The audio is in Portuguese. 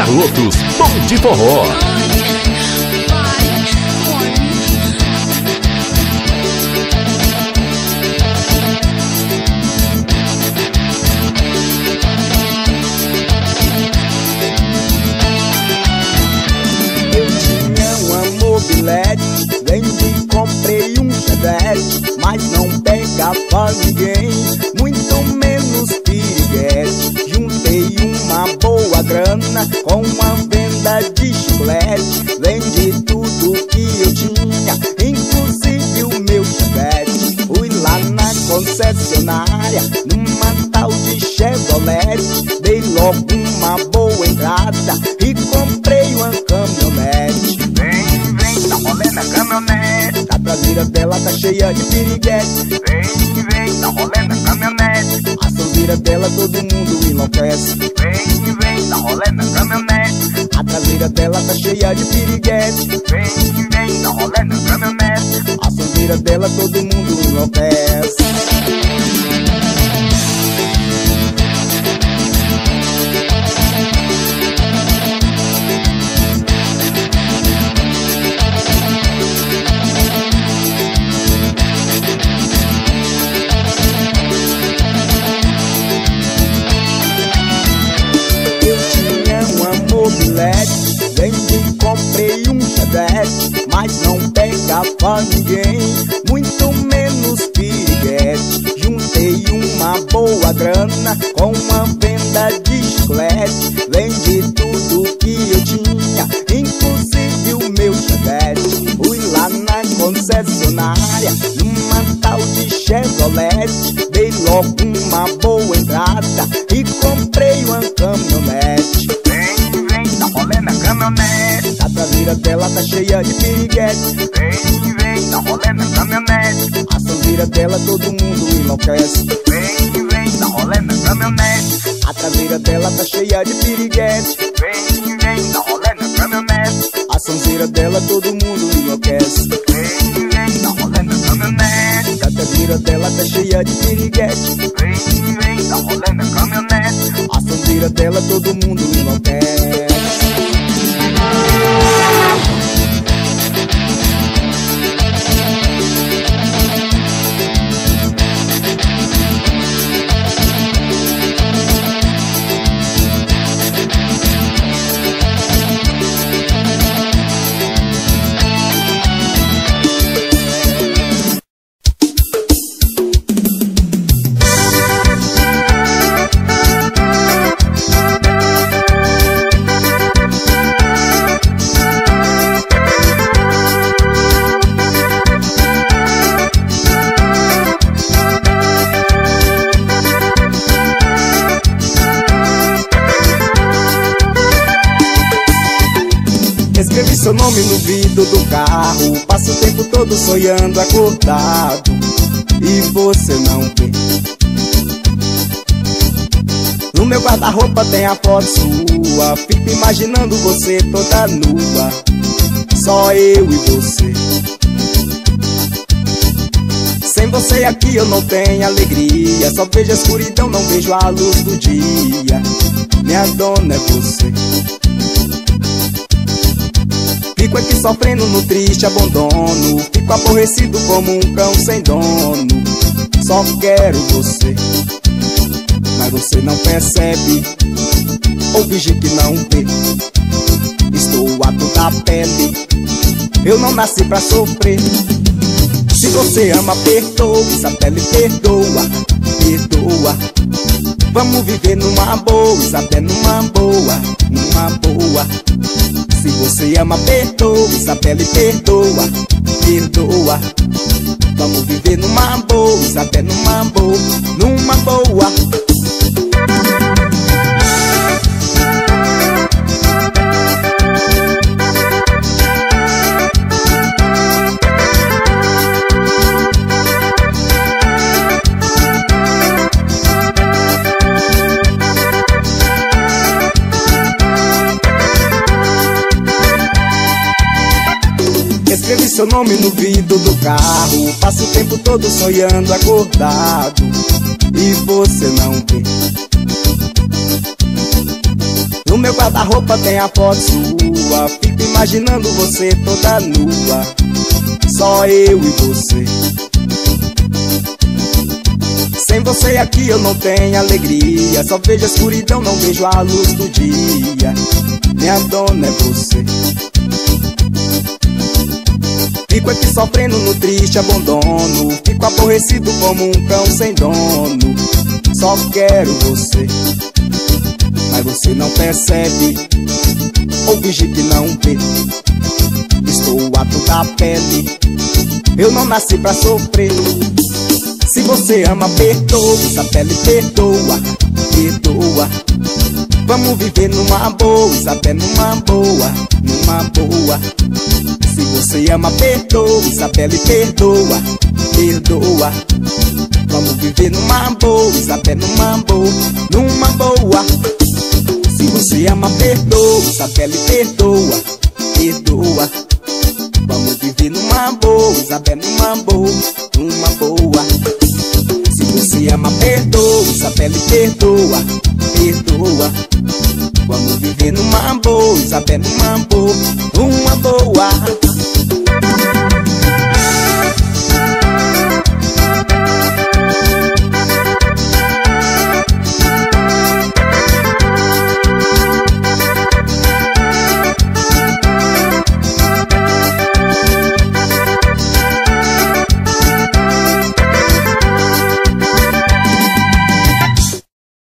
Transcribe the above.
Carlotos, Bom de Forró. Vendi, comprei um Chevette, mas não pegava ninguém, muito menos piriguete. Juntei uma boa grana com uma venda de chiclete, vendi tudo que eu tinha, inclusive o meu Chevette. Fui lá na concessionária, numa tal de Chevrolet, dei logo uma boa entrada e comprei uma caminhonete. Tá rolando a caminhonete, a traseira dela tá cheia de piriguete. Vem, tá rolando a caminhonete, a sonzeira dela todo mundo enlouquece. Vem, tá rolando a caminhonete, a traseira dela tá cheia de piriguete. Vem, tá rolando a caminhonete, a sonzeira dela todo mundo enlouquece. Vendi, comprei um Chevette, mas não pegava ninguém, muito menos piriguete. Juntei uma boa grana com uma venda de chiclete, vendi tudo que eu tinha, inclusive o meu Chevette. Fui lá na concessionária, numa tal de Chevrolet, dei logo uma boa entrada e comprei uma caminhonete. Tá rolando a caminhonete, a traseira dela tá cheia de piriguete. Vem, tá rolando a caminhonete, a sonzeira dela todo mundo enlouquece. Vem, tá rolando a caminhonete, a traseira dela tá cheia de piriguete. Vem, tá rolando a caminhonete, a sonzeira dela todo mundo enlouquece. Vem, tá rolando a caminhonete, a traseira dela tá cheia de piriguete. Vem, tá rolando a caminhonete, a sonzeira dela todo mundo enlouquece. Escrevi seu nome no vidro do carro, passo o tempo todo sonhando acordado e você não vê. No meu guarda-roupa tem a foto sua, fico imaginando você toda nua, só eu e você. Sem você aqui eu não tenho alegria, só vejo a escuridão, não vejo a luz do dia. Minha dona é você. Fico aqui sofrendo no triste abandono, fico aborrecido como um cão sem dono. Só quero você, mas você não percebe, ou finge que não vê. Estou a toda pele, eu não nasci pra sofrer. Se você ama, perdoa, essa pele perdoa, perdoa. Vamos viver numa boa, Isabel, numa boa, numa boa. Se você ama, perdoa, Isabel, perdoa, perdoa. Vamos viver numa boa, Isabel, numa boa, numa boa. Escrevi seu nome no vidro do carro, passo o tempo todo sonhando acordado e você não vê. No meu guarda-roupa tem a foto sua, fico imaginando você toda nua, só eu e você. Sem você aqui eu não tenho alegria, só vejo a escuridão, não vejo a luz do dia. Minha dona é você. Fico aqui sofrendo no triste abandono, fico aborrecido como um cão sem dono. Só quero você, mas você não percebe, ou finge que não vê. Estou a toda a pele, eu não nasci pra sofrer. Se você ama, perdoa, Isabelle, perdoa, perdoa. Vamos viver numa boa, Isabelle, numa boa, numa boa. Se você ama, perdoa, Isabelle, perdoa, perdoa. Vamos viver numa boa, Isabelle, numa boa, numa boa. Se você ama, perdoa, Isabelle, perdoa, perdoa. Vamos viver numa boa, Isabelle, numa boa, numa boa. Se você ama, perdoa, Isabelle, perdoa, perdoa. Vamos viver numa boa, Isabelle, numa boa,